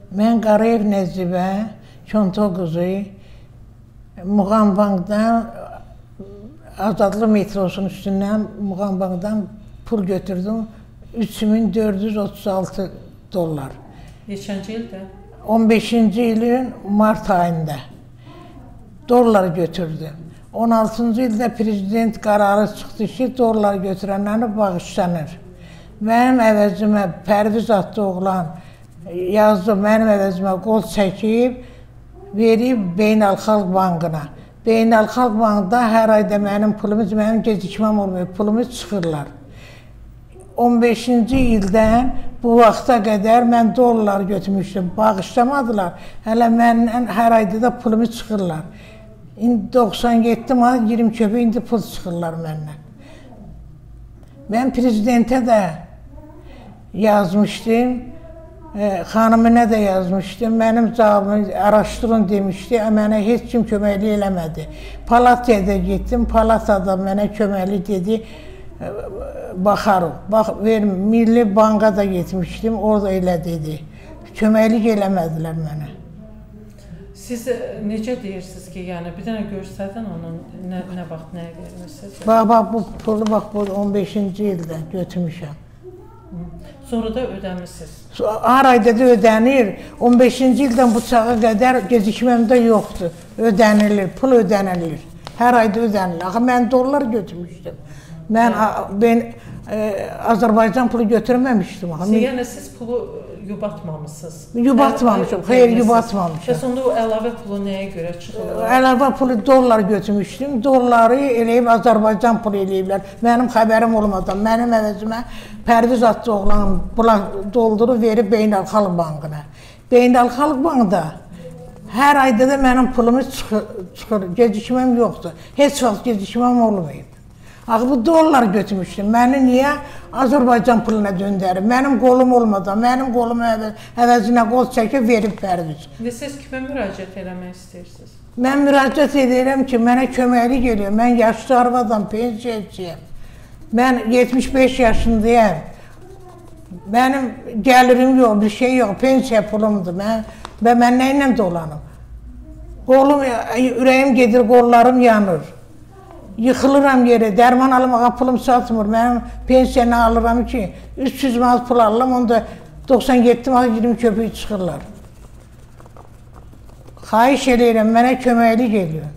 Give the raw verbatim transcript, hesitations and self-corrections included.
Mən Qarayev Nəcibə, Çonto qızı, Muğam Bankdan, Azadlı metrosunun üstündən Muğam Bankdan pul götürdüm. üç min dörd yüz otuz altı dollar. Neçənci ildə? on beşinci ilin mart ayında dollar götürdüm. on altıncı ildə prezident qararı çıxdı ki, dollar götürənləri bağışlanır. Mənim əvəzimə Pərviz adlı oğlan yazdı, mənim əvəzimə qol çəkib, verib Beynəlxalq Bankına. Beynəlxalq Bankda hər ayda mənim pulumuz, mənim gecikməm olmuyor, pulumuz çıxırlar. on beşinci ildən bu vaxta qədər mən dollar götürmüşdüm, bağışlamadılar. Hələ məndən hər ayda da pulumu çıxırlar. İndi doxsan yeddi manat iyirmi köpək indi pul çıxırlar məndən. Mən prezidentə də yazmışdım, xanımına da yazmışdım. Mənim cavabımı araşdırın demişdi, mənə heç kim köməklik eləmədi. Palataya da getdim, palatada mənə köməklik dedi. Baxarıq, bax, verim, Milli Banka da getmişdim, orada elə dedi. Köməklik eləmədilər mənə. Siz necə deyirsiniz ki, yəni bir dənə göstərdin onun nə, nə vaxt nəyə vermişsiniz? Bax, bax, bu pulu bax, bu on beşinci ildə götürmüşəm. Sonra da ödəmişsiniz? Hər ayda da ödənir. on beşinci ildən bu çağa qədər gecikməmdə yoxdur. Ödənilir, pul ödənilir. Hər ayda ödənilir. Axı, mən dollar götürmüşdüm. Mən, ben e, Azərbaycan pulu götürməmişdim. Yəni siz pulu yubatmamışsınız? Yubatmamışım, xeyr, yubatmamışım. Bəs onda o əlavə pulu nəyə görə çıxır? Əlavə pulu dollar götürmüşdüm. Dolları eləyib Azərbaycan pulu eləyiblər. Mənim xəbərim olmadan, mənim əvəzimə Pərviz adlı oğlan doldurub verib Beynəlxalq Bankına. Beynəlxalq Bankda hər ayda da mənim pulumuz çıxır, çıxır. Gecikməm yoxdur. Heç vaxt gecikməm olmayıb. Axı, bu dollar götürmüşdüm. Məni niyə Azərbaycan puluna döndərib? Mənim qolum olmadan, mənim qolumu əvəzinə qol çəkib verib Pərviz. İndi siz kimə müraciət eləmək istəyirsiniz? Mən müraciət edirəm ki, mənə köməklik geliyor. Mən yaşlı arvadan, pensiyacıyam. Mən yetmiş beş yaşındayım. Mənim gəlirim yox, bir şey yox, pensiya pulumdur. Mən, və mən nə ilə dolanım? Qolum, ürəyim gedir, qollarım yanır. Yıxılıram yerə, dərman almağa pulum satmır. Mənim pensiyanı alıram ki, üç yüz manat pul alıram, onda doxsan yeddi manat iyirmi köpək çıxırlar. Xahiş edirəm, mənə köməklik geliyor.